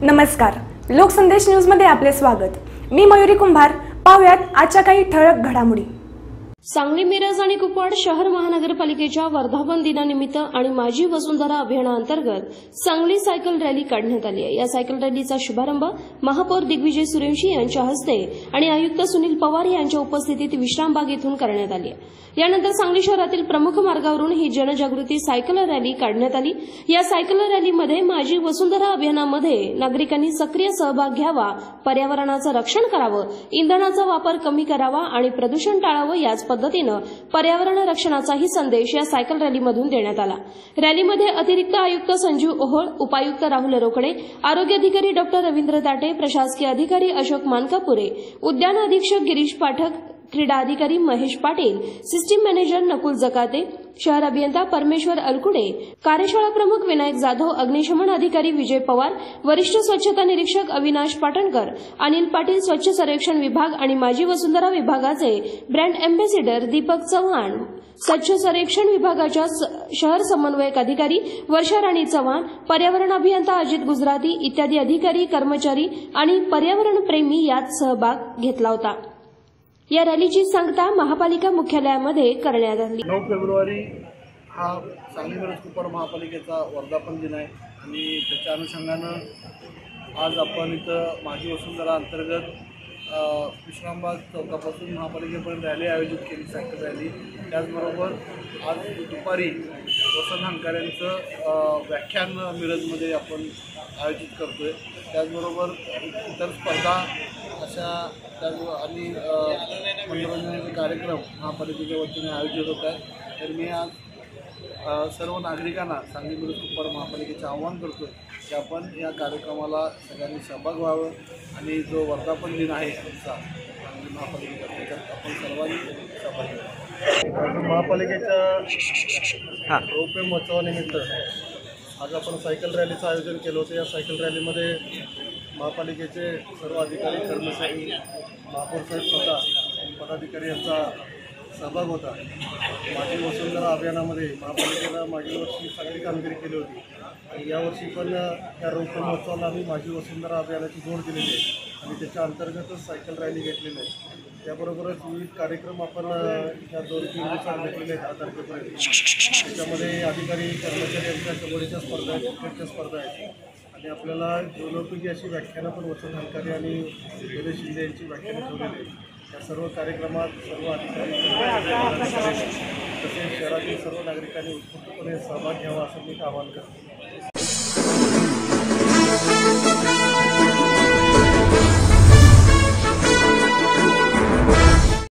नमस्कार, लोकसंदेश न्यूज मध्ये आपले स्वागत। मी मयुरी कुंभार। पाहुयात आजच्या काही ठळक घडामोडी। सांगली, मिरज आणि कुपवाड शहर महानगरपालिकेच्या वर्धापन दिनानिमित्त आणि माझी वसुंधरा अभियानाअंतर्गत सांगली सायकल रॅली काढण्यात आली आहे। या सायकल रॅलीचा शुभारंभ महापौर दिग्विजय सूर्यवंशी यांच्या हस्ते आणि आयुक्त सुनील पवार यांच्या उपस्थितीत विश्रामबाग येथून करण्यात आली आहे। यानंतर सांगली शहरातील प्रमुख मार्गावरून ही जनजागृती सायकल रॅली काढण्यात आली। या सायकल रॅलीमध्ये माझी वसुंधरा अभियानामध्ये नागरिकांनी सक्रिय सहभाग घ्यावा, पर्यावरणाचं रक्षण करावं, इंधनाचा वापर कमी करावा आणि प्रदूषण टाळावं, याच पद्धतीनं पर्यावरण रक्षणाचाही संदेश या सायकल रॅलीमधून देण्यात आला। रॅलीमध्ये अतिरिक्त आयुक्त संजीव ओहोळ, उपायुक्त राहुल रोकडे, आरोग्य अधिकारी डॉक्टर रवींद्र ताटे, प्रशासकीय अधिकारी अशोक मानकापुरे, उद्यान अधीक्षक गिरीश पाठक, क्रीडा अधिकारी महेश पाटील, सिस्टीम मॅनेजर नकुल जकाते, शहर अभियंता परमेश्वर अलकुडे, कार्यशाळा प्रमुख विनायक जाधव, अग्निशमन अधिकारी विजय पवार, वरिष्ठ स्वच्छता निरीक्षक अविनाश पाटणकर, अनिल पाटील, स्वच्छ सर्वेक्षण विभाग आणि माझी वसुंधरा विभागाचे ब्रँड अँबॅसिडर दीपक चव्हाण, स्वच्छ सर्वेक्षण विभागाच्या शहर समन्वयक अधिकारी वर्षा राणी चव्हाण, पर्यावरण अभियंता अजित गुजराती इत्यादी अधिकारी, कर्मचारी आणि पर्यावरण प्रेमी यात सहभाग घेतला होता। या रॅलीची सांगता महापालिका मुख्यालयामध्ये करण्यात आली। 9 फेब्रुवारी हा सांगली मिरज कुपवाड महापालिकेचा वर्धापन दिन आहे आणि त्याच्या अनुषंगानं आज आपण इथं माझी वसुंधरा अंतर्गत विश्रामबाग चौकापासून महापालिकेपर्यंत रॅली आयोजित केली, सायकल रॅली। त्याचबरोबर आज दुपारी वसंत हंकाऱ्यांचं व्याख्यान मिरजमध्ये आपण आयोजित करतोय। त्याचबरोबर इतर स्पर्धा अशा आणि मनोरंजनाचे कार्यक्रम महापालिकेच्या वतीने आयोजित होत आहेत। तर मी आज सर्व नागरिकांना सांगली मिरज कुपवाड महापालिकेचे आवाहन करतो की आपण या कार्यक्रमाला सगळ्यांनी सहभाग व्हावं आणि जो वर्धापन दिन आहे आमचा सांगली महापालिकेचा त्याच्यात आपण सर्वांनी सहभागी व्हावं। महापालिकेच्या रौप्य महोत्सवानिमित्त आज आपण सायकल रॅलीचं आयोजन केलं होतं। या सायकल रॅलीमध्ये महापालिकेचे सर्व अधिकारी, कर्मचारी, महापौर साहेब स्वतः, पदाधिकारी यांचा सहभाग होता। माझी वसुंधरा अभियानामध्ये महापालिकेनं मागील वर्षी चांगली कामगिरी केली होती आणि यावर्षी पण या रौप्य महोत्सवाला आम्ही माझी वसुंधरा अभियानाची जोड दिलेली आहे आणि त्याच्या अंतर्गतच सायकल रॅली घेतलेली आहे। त्याबरोबरच विविध कार्यक्रम आपण या 2-3 दिवसात घेतलेले आहेत 10 तारखेपर्यंत। त्याच्यामध्ये अधिकारी, कर्मचारी यांच्या कबड्डीच्या स्पर्धा आहेत, क्रिकेटच्या स्पर्धा आहेत आणि आपल्याला जीवनोपयोगी अशी व्याख्यानं पण वसंत हंकारे आणि विजय शिंदे यांची व्याख्यानं ठेवलेली आहेत। या सर्व कार्यक्रमात सर्व अधिकारी तसेच शहरातील सर्व नागरिकांनी उत्स्फूर्तपणे सहभाग घ्यावा असं मी आवाहन करतो।